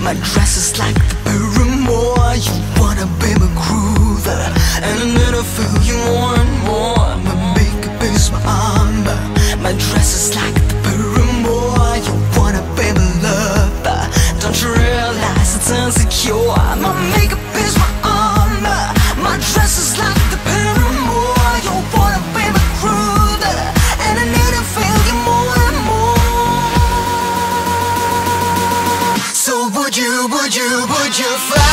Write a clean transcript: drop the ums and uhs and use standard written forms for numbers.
My dress is like the paramour. You wanna be my groover, and I never feel you more and more. My makeup is my armor. My dress is like the paramour. You wanna be my lover. Don't you realize it's insecure? My makeup is my armor. My dress is like the paramour. You wanna be my groover, and I never feel you more and more. So would you fly?